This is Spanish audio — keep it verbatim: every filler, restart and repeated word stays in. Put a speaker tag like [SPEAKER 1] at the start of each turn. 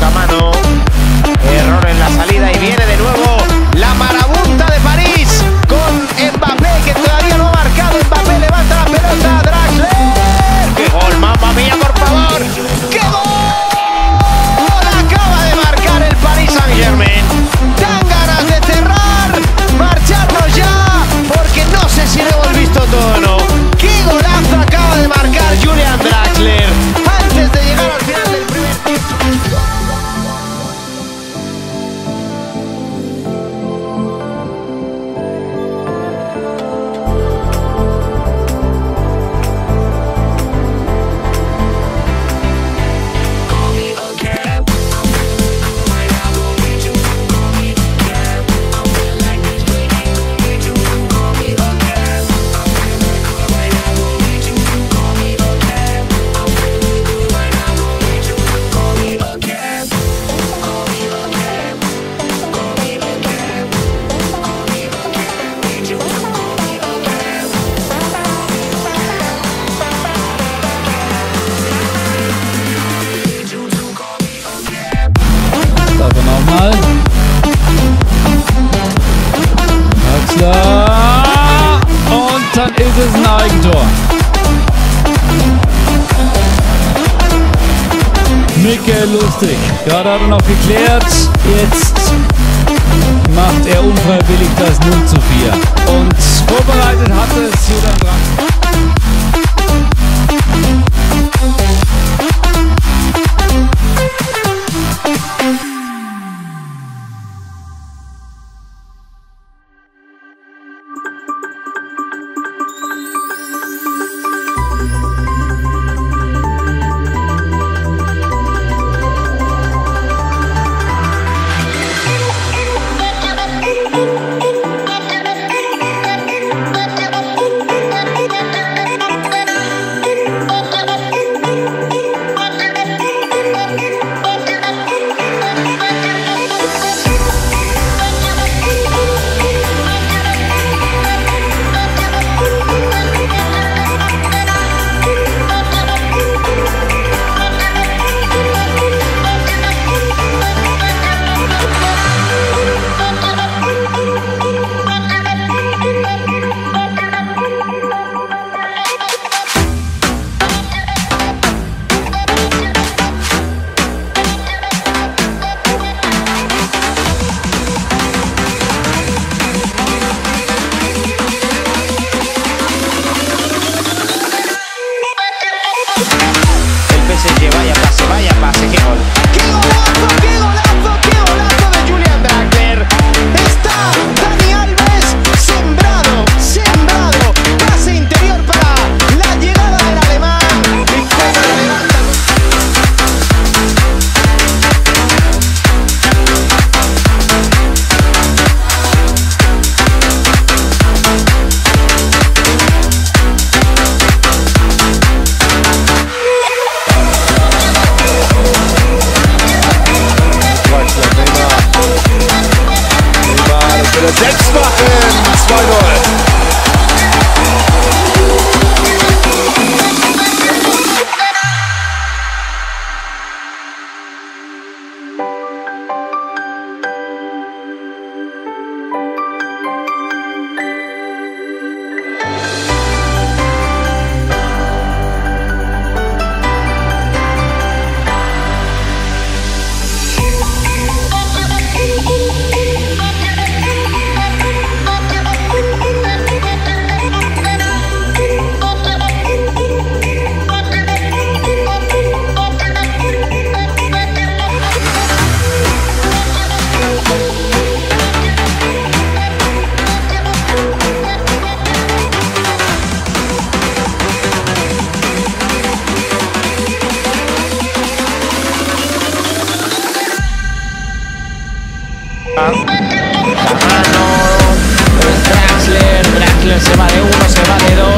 [SPEAKER 1] Toca mano. Error en la salida y viene de nuevo la marabunta de París con Mbappé, que todavía no ha marcado. Mbappé levanta la pelota. Draxler. ¡Qué gol, mamma mía, por favor! ¡Qué gol! Acaba de marcar el Paris Saint-Germain. Dan ganas de cerrar, marcharnos ya, porque no sé si lo hemos visto todo o no. ¡Qué golazo acaba de marcar Julian Draxler antes de llegar al final del primer tiempo!
[SPEAKER 2] Und dann ist es ein Eigentor. Michael Lustig. Gerade hat er noch geklärt. Jetzt macht er unfreiwillig das null zu vier. Und vorbereitet hat es Julian Draxler.
[SPEAKER 1] Vaya pase, vaya pase, qué gol. ¡Qué golazo, qué golazo, qué golazo de Julian Draxler! Está Dani Alves sembrado, sembrado. Pase interior para la llegada del alemán. Y cómo lo levanta.
[SPEAKER 3] Selbst machen, zwei null.
[SPEAKER 1] La mano, Draxler, Draxler se va de uno, se va de dos.